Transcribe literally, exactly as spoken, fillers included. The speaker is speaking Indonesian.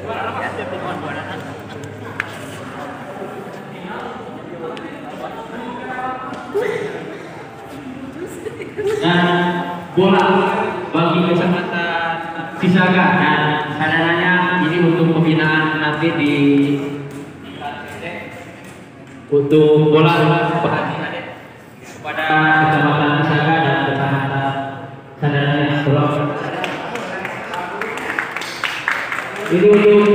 Dan bola bagi kecamatan Cisaga, dan sadananya ini untuk pembinaan nanti di untuk bola perhatian kepada kecamatan Cisaga dan kecamatan sadananya. Ini untuk